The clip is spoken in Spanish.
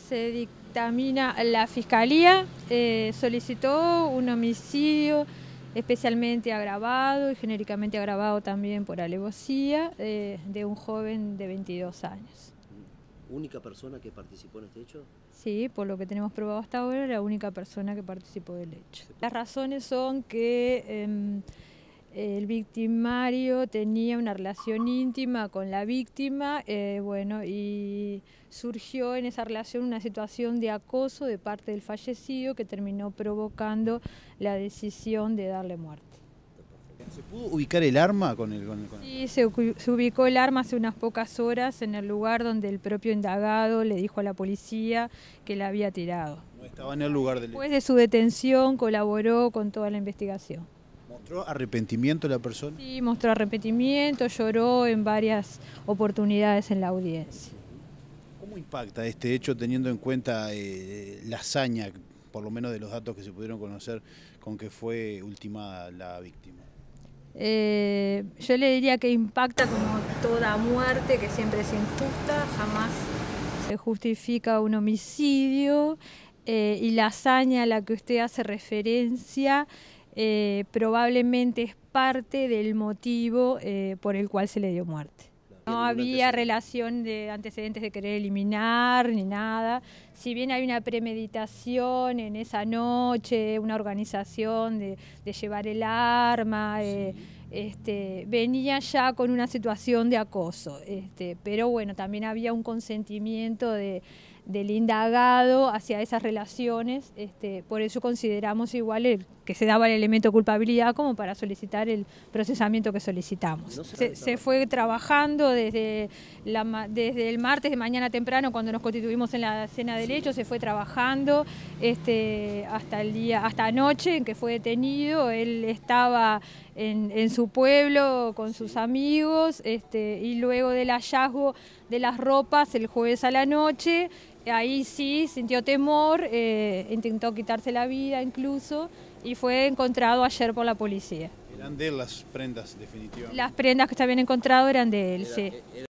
Se dictamina, la Fiscalía solicitó un homicidio especialmente agravado y genéricamente agravado también por alevosía de un joven de 22 años. ¿Única persona que participó en este hecho? Sí, por lo que tenemos probado hasta ahora, era la única persona que participó del hecho. Las razones son que el victimario tenía una relación íntima con la víctima, bueno, y surgió en esa relación una situación de acoso de parte del fallecido que terminó provocando la decisión de darle muerte. ¿Se pudo ubicar el arma con el? Sí, se ubicó el arma hace unas pocas horas en el lugar donde el propio indagado le dijo a la policía que la había tirado. No estaba en el lugar del hecho. Después de su detención colaboró con toda la investigación. ¿Mostró arrepentimiento la persona? Sí, mostró arrepentimiento, lloró en varias oportunidades en la audiencia. ¿Cómo impacta este hecho teniendo en cuenta la hazaña, por lo menos de los datos que se pudieron conocer, con que fue ultimada la víctima? Yo le diría que impacta como toda muerte, que siempre es injusta, jamás se justifica un homicidio, y la hazaña a la que usted hace referencia probablemente es parte del motivo por el cual se le dio muerte. No había relación de antecedentes de querer eliminar ni nada. Si bien hay una premeditación en esa noche, una organización de llevar el arma, venía ya con una situación de acoso. Pero bueno, también había un consentimiento del indagado hacia esas relaciones, por eso consideramos igual que se daba el elemento de culpabilidad como para solicitar el procesamiento que solicitamos. Se fue trabajando desde el martes de mañana temprano, cuando nos constituimos en la escena del hecho, se fue trabajando hasta anoche en que fue detenido. Él estaba en su pueblo con sus amigos, y luego del hallazgo de las ropas el jueves a la noche, ahí sí sintió temor, intentó quitarse la vida incluso, y fue encontrado ayer por la policía. ¿Eran de él las prendas definitivamente? Las prendas que se habían encontrado eran de él, sí. Era